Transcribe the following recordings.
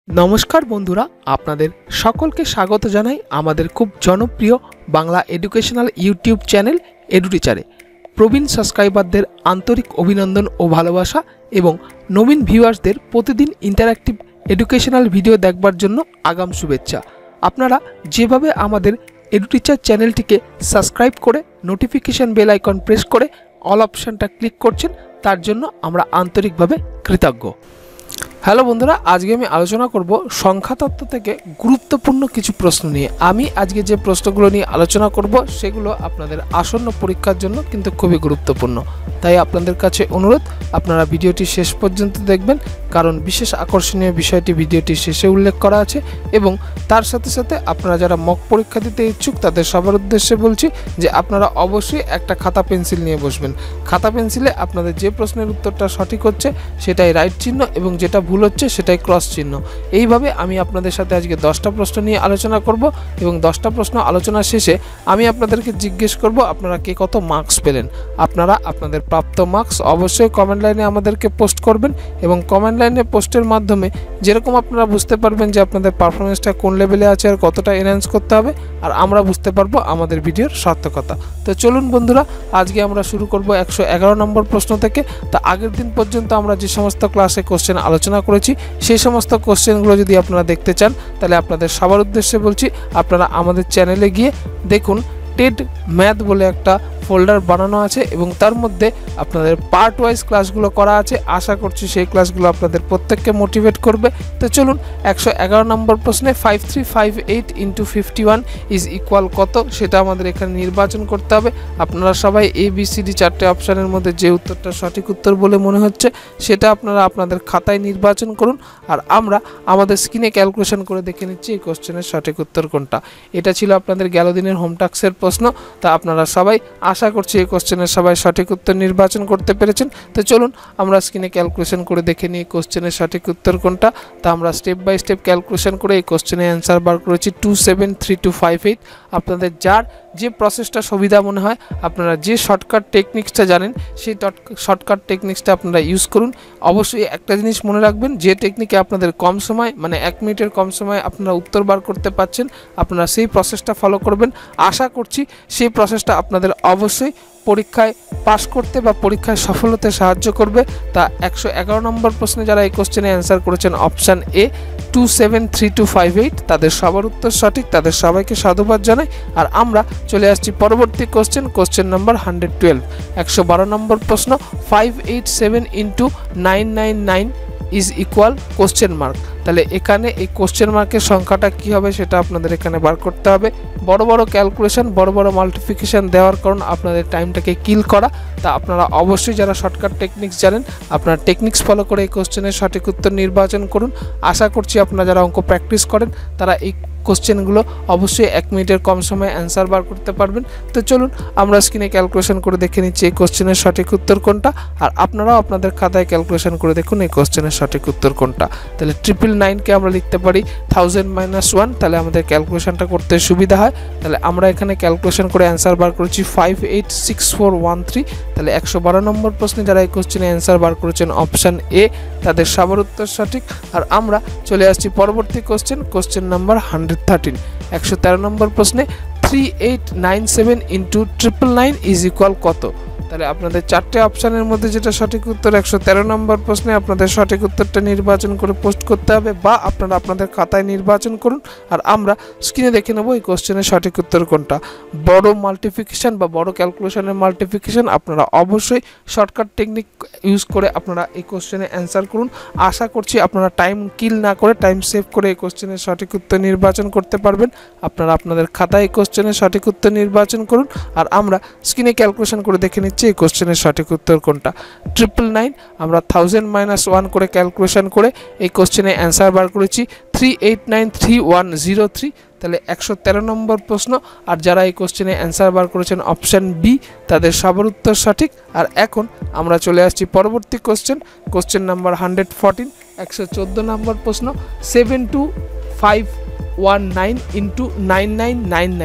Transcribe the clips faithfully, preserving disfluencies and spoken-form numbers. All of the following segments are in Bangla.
নমস্কার বন্ধুরা, আপনাদের সকলকে স্বাগত জানাই আমাদের খুব জনপ্রিয় বাংলা এডুকেশনাল ইউটিউব চ্যানেল এডুটিচারে। প্রবীণ সাবস্ক্রাইবারদের আন্তরিক অভিনন্দন ও ভালোবাসা এবং নবীন ভিউয়ার্সদের প্রতিদিন ইন্টারঅ্যাক্টিভ এডুকেশনাল ভিডিও দেখবার জন্য আগাম শুভেচ্ছা। আপনারা যেভাবে আমাদের এডুটিচার চ্যানেলটিকে সাবস্ক্রাইব করে নোটিফিকেশান বেল আইকন প্রেস করে অল অপশানটা ক্লিক করছেন, তার জন্য আমরা আন্তরিকভাবে কৃতজ্ঞ। হ্যালো বন্ধুরা, আজকে আমি আলোচনা করব সংখ্যাতত্ত্ব থেকে গুরুত্বপূর্ণ কিছু প্রশ্ন নিয়ে। আমি আজকে যে প্রশ্নগুলো নিয়ে আলোচনা করব সেগুলো আপনাদের আসন্ন পরীক্ষার জন্য কিন্তু খুবই গুরুত্বপূর্ণ। তাই আপনাদের কাছে অনুরোধ, আপনারা ভিডিওটি শেষ পর্যন্ত দেখবেন, কারণ বিশেষ আকর্ষণীয় বিষয়টি ভিডিওটি শেষে উল্লেখ করা আছে। এবং তার সাথে সাথে আপনারা যারা মক পরীক্ষা দিতে ইচ্ছুক তাদের সবার উদ্দেশ্যে বলছি যে আপনারা অবশ্যই একটা খাতা পেন্সিল নিয়ে বসবেন। খাতা পেন্সিলে আপনাদের যে প্রশ্নের উত্তরটা সঠিক হচ্ছে সেটাই রাইট চিহ্ন এবং যেটা ভুল হচ্ছে সেটাই ক্রস চিহ্ন। এইভাবে আমি আপনাদের সাথে আজকে দশটা প্রশ্ন নিয়ে আলোচনা করব এবং দশটা প্রশ্ন আলোচনা শেষে আমি আপনাদেরকে জিজ্ঞেস করব আপনারা কে কত মার্কস পেলেন। আপনারা আপনাদের প্রাপ্ত মার্কস অবশ্যই কমেন্ট লাইনে আমাদেরকে পোস্ট করবেন এবং কমেন্ট লাইনে পোস্টের মাধ্যমে যেরকম আপনারা বুঝতে পারবেন যে আপনাদের পারফরমেন্সটা কোন লেভেলে আছে আর কতটা এনহ্যান্স করতে হবে, আর আমরা বুঝতে পারবো আমাদের ভিডিওর সার্থকতা। তো চলুন বন্ধুরা, আজকে আমরা শুরু করব একশো এগারো নম্বর প্রশ্ন থেকে। তা আগের দিন পর্যন্ত আমরা যে সমস্ত ক্লাসে কোশ্চেন আলোচনা করেছি সেই সমস্ত কোশ্চেনগুলো যদি আপনারা দেখতে চান তাহলে আপনাদের সবার উদ্দেশ্যে বলছি আপনারা আমাদের চ্যানেলে গিয়ে দেখুন। টেড ম্যাথ বলে একটা ফোল্ডার বানানো আছে এবং তার মধ্যে আপনাদের পার্ট ওয়াইজ ক্লাসগুলো করা আছে। আশা করছি সেই ক্লাসগুলো আপনাদের প্রত্যেককে মোটিভেট করবে। তো চলুন, একশো এগারো নম্বর প্রশ্নে five three five eight into fifty one is equal কত সেটা আমাদের এখানে নির্বাচন করতে হবে। আপনারা সবাই এ বি সি ডি চারটে অপশানের মধ্যে যে উত্তরটা সঠিক উত্তর বলে মনে হচ্ছে সেটা আপনারা আপনাদের খাতায় নির্বাচন করুন, আর আমরা আমাদের স্ক্রিনে ক্যালকুলেশন করে দেখে নিচ্ছি এই কোশ্চেনের সঠিক উত্তর কোনটা। এটা ছিল আপনাদের গেল দিনের হোম টাস্কের প্রশ্ন। তা আপনারা সবাই আশা করছি এই কোশ্চেনের সবাই সঠিক উত্তর নির্বাচন করতে পেরেছেন। তো চলুন আমরা স্ক্রিনে ক্যালকুলেশন করে দেখে নিই কোশ্চেনের সঠিক উত্তর কোনটা। তা আমরা স্টেপ বাই স্টেপ ক্যালকুলেশন করে এই কোশ্চেনের অ্যান্সার বার করেছি two seven three two five eight. আপনাদের যার যে প্রসেসটা সুবিধা মনে হয়, আপনারা যে শর্টকাট টেকনিক্সটা জানেন সেই শর্টকাট টেকনিক্সটা আপনারা ইউজ করুন। অবশ্যই একটা জিনিস মনে রাখবেন, যে টেকনিকে আপনাদের কম সময় মানে এক মিনিটের কম সময় আপনারা উত্তর বার করতে পারছেন, আপনারা সেই প্রসেসটা ফলো করবেন। আশা করছি সেই প্রসেসটা আপনাদের অবশ্যই পরীক্ষায় পাস করতে বা পরীক্ষায় সফল হতে সাহায্য করবে। তা একশো এগারো নম্বর প্রশ্নে যারা এই কোশ্চেনে অ্যান্সার করেছেন option A two seven three two five eight, তাদের সবার উত্তর সঠিক, তাদের সবাইকে সাধুবাদ জানাই। আর আমরা চলে আসছি পরবর্তী question, question number hundred twelve. একশো বারো নম্বর প্রশ্ন five eight seven into nine nine nine is equal question mark. তাহলে এখানে এই কোশ্চেন মার্কের সংখ্যাটা কী হবে সেটা আপনাদের এখানে বার করতে হবে। বড় বড় ক্যালকুলেশন, বড় বড় মাল্টিপ্লিকেশন দেওয়ার কারণ আপনাদের টাইমটাকে কিল করা। তা আপনারা অবশ্যই যারা শর্টকাট টেকনিক্স জানেন আপনারা টেকনিক্স ফলো করে এই কোশ্চেনের সঠিক উত্তর নির্বাচন করুন। আশা করছি আপনারা যারা অঙ্ক প্র্যাকটিস করেন তারা এই কোশ্চেনগুলো অবশ্যই এক মিনিটের কম সময়ে অ্যান্সার বার করতে পারবেন। তো চলুন আমরা স্ক্রিনে ক্যালকুলেশন করে দেখে নিচ্ছি এই কোশ্চেনের সঠিক উত্তর কোনটা, আর আপনারাও আপনাদের খাতায় ক্যালকুলেশন করে দেখুন এই কোশ্চেনের সঠিক উত্তর কোনটা। তাহলে ট্রিপল নাইনকে আমরা লিখতে পারি থাউজেন্ড মাইনাস ওয়ান, তাহলে আমাদের ক্যালকুলেশনটা করতে সুবিধা হয়। তাহলে আমরা এখানে ক্যালকুলেশন করে অ্যান্সার বার করেছি five eight six four one three. তাহলে একশো বারো নম্বর প্রশ্নে যারা এই কোশ্চেনে অ্যান্সার বার করেছেন অপশান এ, তাদের সবার উত্তর সঠিক। আর আমরা চলে আসছি পরবর্তী question, question number hundred thirteen. একশো তেরো নম্বর প্রশ্নে three eight nine seven into triple nine is equal কত। তাহলে আপনাদের চারটে অপশানের মধ্যে যেটা সঠিক উত্তর একশো তেরো নম্বর প্রশ্নে আপনাদের সঠিক উত্তরটা নির্বাচন করে পোস্ট করতে হবে, বা আপনারা আপনাদের খাতায় নির্বাচন করুন। আর আমরা স্ক্রিনে দেখে নেব এই কোশ্চেনের সঠিক উত্তর কোনটা। বড় মাল্টিপ্লিকেশন বা বড় ক্যালকুলেশনের মাল্টিপ্লিকেশন আপনারা অবশ্যই শর্টকাট টেকনিক ইউজ করে আপনারা এই কোশ্চেনে অ্যান্সার করুন। আশা করছি আপনারা টাইম কিল না করে টাইম সেভ করে এই কোশ্চেনের সঠিক উত্তর নির্বাচন করতে পারবেন। আপনারা আপনাদের খাতায় এই কোশ্চেনের সঠিক উত্তর নির্বাচন করুন। আর আমরা স্ক্রিনে ক্যালকুলেশন করে দেখে নিচ্ছি এই কোশ্চেনের সঠিক উত্তর কোনটা। ট্রিপল নাইন আমরা থাউজেন্ড মাইনাস ওয়ান করে ক্যালকুলেশন করে এই কোশ্চেনে অ্যান্সার বার করেছি three eight nine three one zero three. তাহলে একশো তেরো নম্বর প্রশ্ন, আর যারা এই কোশ্চেনে অ্যান্সার বার করেছেন অপশান বি, তাদের সবার উত্তর সঠিক। আর এখন আমরা চলে আসছি পরবর্তী question, question number hundred fourteen. একশো চোদ্দো নম্বর প্রশ্ন seven two five one nine into nine nine nine nine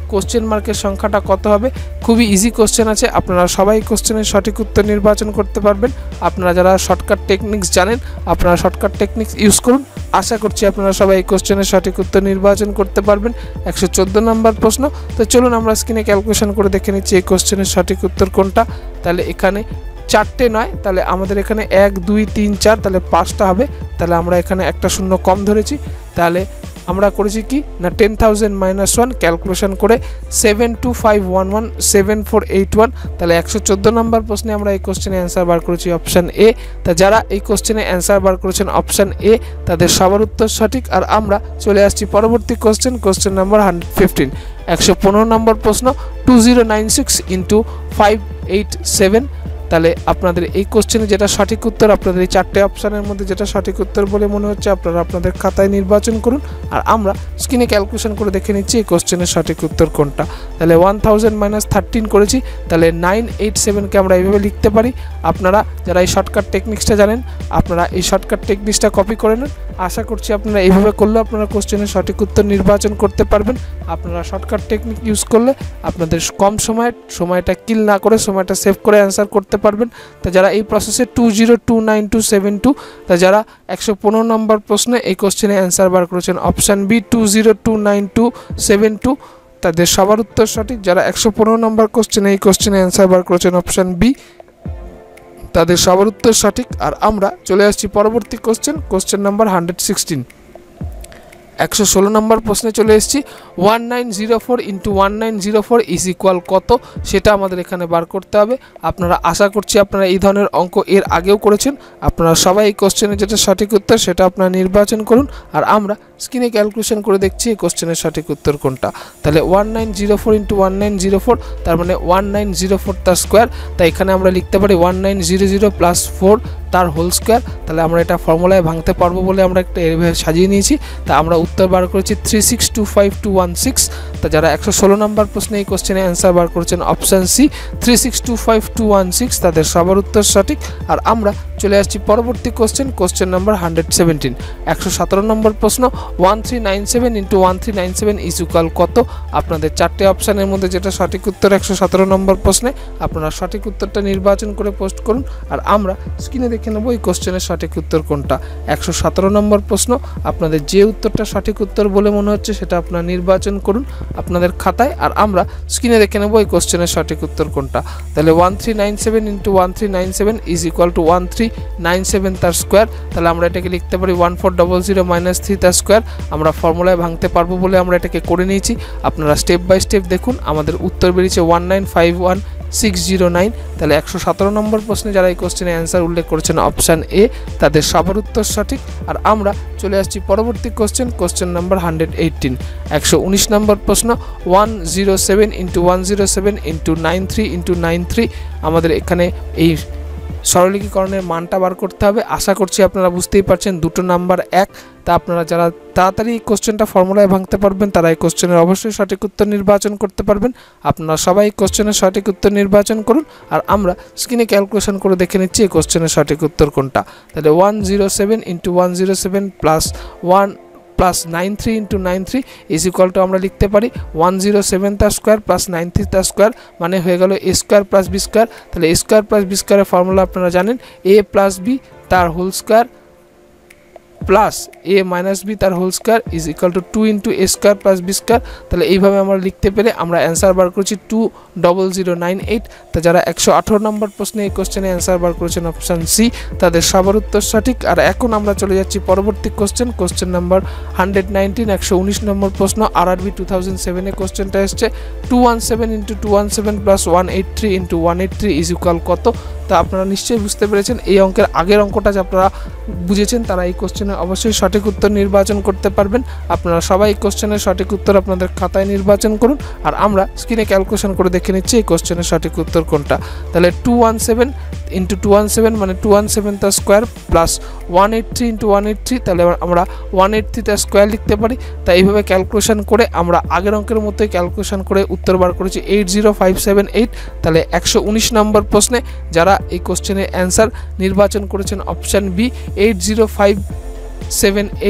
question মার্কের সংখ্যাটা কত হবে? খুবই ইজি কোশ্চেন আছে, আপনারা সবাই কোশ্চেনের সঠিক উত্তর নির্বাচন করতে পারবেন। আপনারা যারা শর্টকাট টেকনিক্স জানেন আপনারা শর্টকাট টেকনিক্স ইউজ করুন। আশা করছি আপনারা সবাই এই কোশ্চেনের সঠিক উত্তর নির্বাচন করতে পারবেন। একশো চোদ্দো নম্বর প্রশ্ন। তো চলুন আমরা স্ক্রিনে ক্যালকুলেশন করে দেখে নিচ্ছি এই কোশ্চেনের সঠিক উত্তর কোনটা। তাহলে এখানে চারটে নয়, তাহলে আমাদের এখানে এক দুই তিন চার, তাহলে পাঁচটা হবে। তাহলে আমরা এখানে একটা শূন্য কম ধরেছি। তাহলে আমরা করেছি কি না ten thousand minus one calculation করে seven two five one one seven four eight one. তাহলে একশো চোদ্দো নম্বর প্রশ্নে আমরা এই কোশ্চেনে অ্যান্সার বার করেছি অপশান এ। তা যারা এই কোশ্চেনে অ্যান্সার বার করেছেন অপশান এ তাদের সবার উত্তর সঠিক। আর আমরা চলে আসছি পরবর্তী question, question number hundred fifteen. একশো পনেরো নম্বর প্রশ্ন, two zero nine six into five eight seven. তাহলে আপনাদের এই কোশ্চেনে যেটা সঠিক উত্তর, আপনাদের এই চারটে অপশানের মধ্যে যেটা সঠিক উত্তর বলে মনে হচ্ছে আপনারা আপনাদের খাতায় নির্বাচন করুন। আর আমরা স্ক্রিনে ক্যালকুলেশন করে দেখে নিচ্ছি এই কোশ্চেনের সঠিক উত্তর কোনটা। তাহলে ওয়ান থাউজেন্ড মাইনাস থার্টিন করেছি, তাহলে নাইন এইট সেভেনকে আমরা এইভাবে লিখতে পারি। আপনারা যারা এই শর্টকাট টেকনিক্সটা জানেন আপনারা এই শর্টকাট টেকনিক্সটা কপি করে নেন। আশা করছি আপনারা এইভাবে করলে আপনারা কোশ্চেনের সঠিক উত্তর নির্বাচন করতে পারবেন। আপনারা শর্টকাট টেকনিক ইউজ করলে আপনাদের কম সময়ে সময়টা কিল না করে সময়টা সেভ করে অ্যান্সার করতে পারবেন। তা যারা এই প্রসেসে two zero two nine two seven two, তা যারা একশো পনেরো নম্বর প্রশ্নে এই কোশ্চেনে অ্যান্সার বার করেছেন option B two zero two nine two seven two, তাদের সবার উত্তর সঠিক। যারা একশো পনেরো নম্বর কোশ্চেনে এই কোশ্চেনে অ্যান্সার বার করেছেন অপশান বি, তাদের সবার উত্তর সঠিক। আর আমরা চলে আসছি পরবর্তী question, question number hundred sixteen. একশো ষোলো নম্বর প্রশ্নে চলে এসেছি। One nine zero four into one nine zero four is equal কত সেটা আমাদের এখানে বার করতে হবে। আপনারা আশা করছি আপনারা এই ধরনের অঙ্ক এর আগেও করেছেন। আপনারা সবাই এই কোশ্চেনের যেটা সঠিক উত্তর সেটা আপনারা নির্বাচন করুন। আর আমরা স্ক্রিনে ক্যালকুলেশন করে দেখছি এই কোশ্চেনের সঠিক উত্তর কোনটা। তাহলে one nine zero four into one nine zero four, তার মানে ওয়ান নাইন জিরো ফোর তার স্কোয়ার। তাই এখানে আমরা লিখতে পারি one nine zero zero plus four তার হোল স্কোয়ার। তাহলে আমরা এটা ফর্মুলায় ভাঙতে পারবো বলে আমরা একটা এভাবে সাজিয়ে নিয়েছি। তা আমরা উত্তর বার করেছি three six two five two one six. তা যারা একশো ষোলো নম্বর প্রশ্নে এই কোশ্চেনে অ্যান্সার বার করেছেন option C three six two five two one six, তাদের সবার উত্তর সঠিক। আর আমরা চলে আসছি পরবর্তী question, question number hundred seventeen. একশো সতেরো নম্বর প্রশ্ন, one three nine seven into one three nine seven is equal কত। আপনাদের চারটে অপশানের মধ্যে যেটা সঠিক উত্তর একশো সতেরো নম্বর প্রশ্নে, আপনারা সঠিক উত্তরটা নির্বাচন করে পোস্ট করুন। আর আমরা স্ক্রিনে দেখে নেব এই কোশ্চেনের সঠিক উত্তর কোনটা। একশো সতেরো নম্বর প্রশ্ন, আপনাদের যে উত্তরটা সঠিক উত্তর বলে মনে হচ্ছে সেটা আপনারা নির্বাচন করুন আপনাদের খাতায়। আর আমরা স্ক্রিনে দেখে নেব এই কোশ্চেনের সঠিক উত্তর কোনটা। তাহলে one three nine seven into one three nine seven is equal to one three nine seven তার স্কোয়ার। তাহলে আমরা এটাকে লিখতে পারি one four double zero minus three তার স্কোয়ার। আমরা ফর্মুলায় ভাঙতে পারবো বলে আমরা এটাকে করে নিয়েছি। আপনারা স্টেপ বাই স্টেপ দেখুন, আমাদের উত্তর বেরিয়েছে one nine five one six zero nine. তাহলে একশো সতেরো নম্বর প্রশ্নে যারা এই কোশ্চেনে অ্যান্সার উল্লেখ করেছেন অপশান এ, তাদের সবার উত্তর সঠিক। আর আমরা চলে আসছি পরবর্তী question, question number hundred eighteen. একশো উনিশ নম্বর প্রশ্ন, one zero seven into one zero seven into nine three into nine three. আমাদের এখানে এই সরলীকরণের মানটা বার করতে হবে। আশা করছি আপনারা বুঝতেই পারছেন দুটো নাম্বার এক। তা আপনারা যারা তাড়াতাড়ি এই কোশ্চেনটা ফর্মুলায় ভাঙতে পারবেন তারা এই কোশ্চেনের অবশ্যই সঠিক উত্তর নির্বাচন করতে পারবেন। আপনারা সবাই এই কোশ্চেনের সঠিক উত্তর নির্বাচন করুন। আর আমরা স্ক্রিনে ক্যালকুলেশন করে দেখে নিচ্ছি এই কোশ্চেনের সঠিক উত্তর কোনটা। তাহলে one zero seven into one zero seven plus one plus nine three into nine three is equal to আমরা লিখতে পারি ওয়ান জিরো সেভেন তার স্কোয়ার প্লাস নাইন থ্রি তার স্কোয়ার, মানে হয়ে গেল A square plus B square. তাহলে এ স্কোয়ার প্লাস বি স্কোয়ারের ফর্মুলা আপনারা জানেন, এ প্লাস বি তার whole square plus A minus B তার whole square is equal to two into A square plus B square. তাহলে এইভাবে আমরা লিখতে পেরে আমরা অ্যান্সার বার করেছি two double zero nine eight. তা যারা একশো আঠারো নম্বর প্রশ্নে এই কোশ্চেনে অ্যান্সার বার করেছেন অপশান সি, তাদের সবার উত্তর সঠিক। আর এখন আমরা চলে যাচ্ছি পরবর্তী question, question number hundred nineteen. একশো উনিশ নম্বর প্রশ্ন, R R B two thousand সেভেনে কোশ্চেনটা এসছে two one seven into two one seven plus one eight three into one eight three is equal কত। তা আপনারা নিশ্চয়ই বুঝতে পেরেছেন এই অঙ্কের আগের অঙ্কটা যে আপনারা বুঝেছেন তারা এই কোশ্চেনে অবশ্যই সঠিক উত্তর নির্বাচন করতে পারবেন। আপনারা সবাই এই কোশ্চেনের সঠিক উত্তর আপনাদের খাতায় নির্বাচন করুন। আর আমরা স্ক্রিনে ক্যালকুলেশন করে দেখে নিচ্ছি এই কোশ্চেনের সঠিক উত্তর কোনটা। তাহলে two one seven into two one seven মানে টু ওয়ান সেভেন তার square plus one eight three into one eight three, তাহলে আমরা ওয়ান এইট থ্রি তার স্কোয়ার লিখতে পারি। তাই এইভাবে ক্যালকুলেশন করে আমরা আগের অঙ্কের মতোই ক্যালকুলেশন করে উত্তর বার করেছি eight zero five seven eight. তাহলে একশো উনিশ নম্বর প্রশ্নে যারা এই কোশ্চেনের অ্যান্সার নির্বাচন করেছেন option B eight zero five seven eight,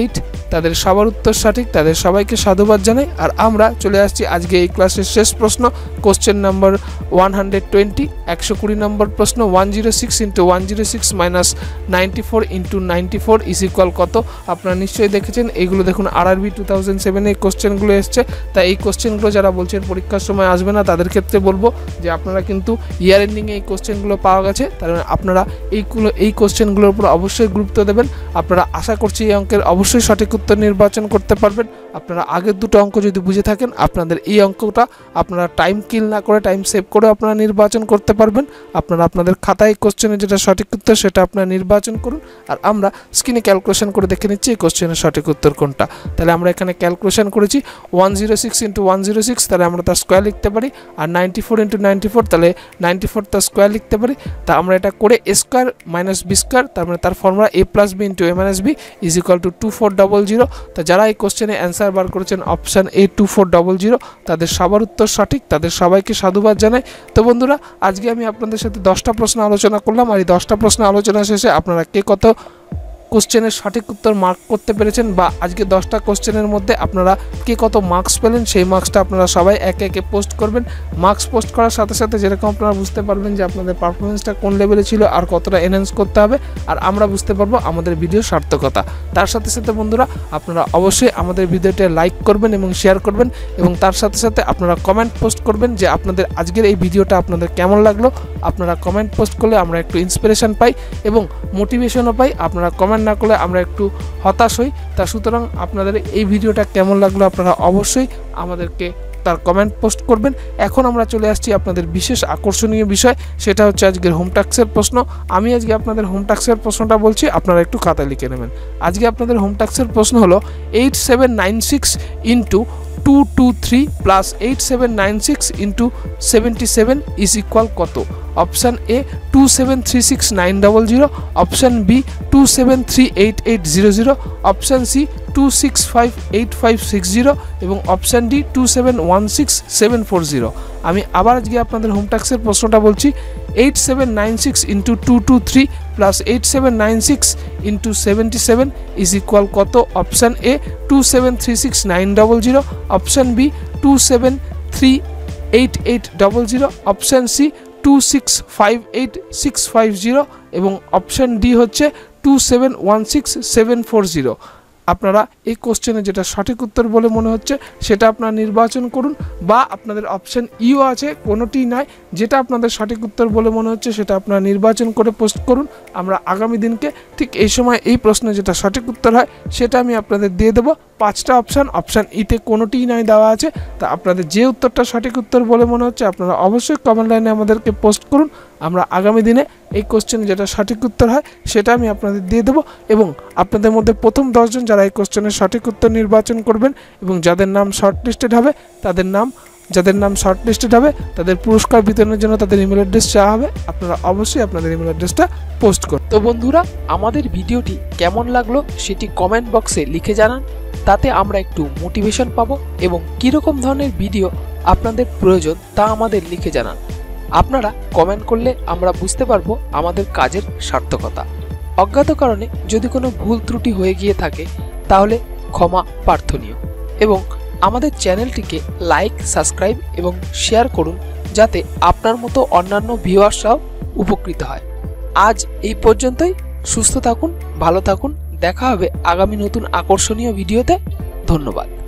তাদের সবার উত্তর সঠিক, তাদের সবাইকে সাধুবাদ জানাই। আর আমরা চলে আসছি আজকে এই ক্লাসের শেষ প্রশ্ন, question number one hundred twenty, একশো কুড়ি নম্বর প্রশ্ন। One zero six into one zero six minus ninety four into ninety four is equal কত? আপনারা নিশ্চয়ই দেখেছেন, এইগুলো দেখুন R R B two thousand সেভেনে এই কোশ্চেনগুলো এসছে। তাই এই কোশ্চেনগুলো যারা বলছেন পরীক্ষার সময় আসবে না, তাদের ক্ষেত্রে বলবো যে আপনারা কিন্তু ইয়ার এন্ডিংয়ে এই কোশ্চেনগুলো পাওয়া গেছে, তার মানে আপনারা এইগুলো এই কোশ্চেনগুলোর উপর অবশ্যই গুরুত্ব দেবেন। আপনারা আশা করছি এই অঙ্কের অবশ্যই সঠিক উত্তর নির্বাচন করতে পারবেন। আপনারা আগের দুটো অঙ্ক যদি বুঝে থাকেন, আপনাদের এই অঙ্কটা আপনারা টাইম কিল না করে, টাইম সেভ করে আপনারা নির্বাচন করতে পারবেন। আপনারা আপনাদের খাতায় কোশ্চেনের যেটা সঠিক উত্তর সেটা আপনারা নির্বাচন করুন। আর আমরা স্ক্রিনে ক্যালকুলেশন করে দেখে নিচ্ছি এই কোশ্চেনের সঠিক উত্তর কোনটা। তাহলে আমরা এখানে ক্যালকুলেশন করেছি one zero six into one zero six, তাহলে আমরা তার স্কোয়ার লিখতে পারি। আর ninety four into ninety four, তাহলে নাইনটি ফোর তার স্কোয়ার লিখতে পারি। তা আমরা এটা করে A square minus B square, তার মানে তার formula A plus B into A minus B is equal to two four double zero. তা যারা এই কোশ্চেনে অ্যান্সার বার করেছেন option A two four double zero, তাদের সবার উত্তর সঠিক, তাদের সবাইকে সাধুবাদ জানাই। তো বন্ধুরা, আজকে আমি আপনাদের সাথে দশটা প্রশ্ন আলোচনা করলাম। আর এই দশটা প্রশ্ন আলোচনা শেষে আপনারা কে কত কোশ্চেনের সঠিক উত্তর মার্ক করতে পেরেছেন, বা আজকে দশটা কোশ্চেনের মধ্যে আপনারা কে কত মার্কস পেলেন, সেই মার্কসটা আপনারা সবাই একে একে পোস্ট করবেন। মার্কস পোস্ট করার সাথে সাথে যেরকম আপনারা বুঝতে পারবেন যে আপনাদের পারফরমেন্সটা কোন লেভেলে ছিল আর কতটা এনহ্যান্স করতে হবে, আর আমরা বুঝতে পারবো আমাদের ভিডিও সার্থকতা। তার সাথে সাথে বন্ধুরা, আপনারা অবশ্যই আমাদের ভিডিওটা লাইক করবেন এবং শেয়ার করবেন, এবং তার সাথে সাথে আপনারা কমেন্ট পোস্ট করবেন যে আপনাদের আজকের এই ভিডিওটা আপনাদের কেমন লাগলো। আপনারা কমেন্ট পোস্ট করলে আমরা একটু ইন্সপিরেশন পাই এবং মোটিভেশনও পাই। আপনারা কমেন্ট না করলে আমরা একটু হতাশ হই। তা সুতরাং আপনাদের এই ভিডিওটা কেমন লাগলো আপনারা অবশ্যই আমাদেরকে তার কমেন্ট পোস্ট করবেন। এখন আমরা চলে আসছি আপনাদের বিশেষ আকর্ষণীয় বিষয়, সেটা হচ্ছে আজকের হোম টাস্কের প্রশ্ন। আমি আজকে আপনাদের হোম টাস্কের প্রশ্নটা বলছি, আপনারা একটু খাতায় লিখে নেবেন। আজকে আপনাদের হোম টাস্কের প্রশ্ন হলো eight seven nine six into two two three plus eight seven nine six into seventy seven is equal কত? Option A two seven three six nine double zero, option B two seven three eight eight zero zero, option C two six five eight five six zero এবং option D two seven one six seven four zero. আমি আবার আজকে আপনাদের হোম টাস্কের প্রশ্নটা বলছি, eight seven nine six into two two three plus eight seven nine six into seventy seven is equal কত? Option A two seven three six nine double zero, option B two seven three eight eight double zero, option C two six five eight six five zero এবং অপশান ডি হচ্ছে two seven one six seven four zero. আপনারা এই কোশ্চেনে যেটা সঠিক উত্তর বলে মনে হচ্ছে সেটা আপনারা নির্বাচন করুন, বা আপনাদের অপশান ইও আছে, কোনোটি নয়, যেটা আপনাদের সঠিক উত্তর বলে মনে হচ্ছে সেটা আপনারা নির্বাচন করে পোস্ট করুন। আমরা আগামী দিনকে ঠিক এই সময় এই প্রশ্নে যেটা সঠিক উত্তর হয় সেটা আমি আপনাদের দিয়ে দেবো। পাঁচটা অপশান, অপশান ইতে কোনোটিই নয় দেওয়া আছে। তা আপনাদের যে উত্তরটা সঠিক উত্তর বলে মনে হচ্ছে আপনারা অবশ্যই কমেন্ট লাইনে আমাদেরকে পোস্ট করুন। আমরা আগামী দিনে এই কোশ্চেনে যেটা সঠিক উত্তর হয় সেটা আমি আপনাদের দিয়ে দেবো, এবং আপনাদের মধ্যে প্রথম দশজন যারা এই কোশ্চেনের সঠিক উত্তর নির্বাচন করবেন এবং যাদের নাম শর্ট লিস্টেড হবে তাদের নাম যাদের নাম শর্ট লিস্টেড হবে তাদের পুরস্কার বিতরণের জন্য তাদের ইমেল অ্যাড্রেস চাওয়া হবে। আপনারা অবশ্যই আপনাদের ইমেল অ্যাড্রেসটা পোস্ট করুন। তো বন্ধুরা, আমাদের ভিডিওটি কেমন লাগলো সেটি কমেন্ট বক্সে লিখে জানান, তাতে আমরা একটু মোটিভেশন পাবো, এবং কীরকম ধরনের ভিডিও আপনাদের প্রয়োজন তা আমাদের লিখে জানান। আপনারা কমেন্ট করলে আমরা বুঝতে পারবো আমাদের কাজের সার্থকতা। অজ্ঞাত কারণে যদি কোনো ভুল ত্রুটি হয়ে গিয়ে থাকে তাহলে ক্ষমা প্রার্থনীয়, এবং আমাদের চ্যানেলটিকে লাইক, সাবস্ক্রাইব এবং শেয়ার করুন যাতে আপনার মতো অন্যান্য ভিউয়ার্সরাও উপকৃত হয়। আজ এই পর্যন্তই। সুস্থ থাকুন, ভালো থাকুন, দেখা হবে আগামী নতুন আকর্ষণীয় ভিডিওতে। ধন্যবাদ।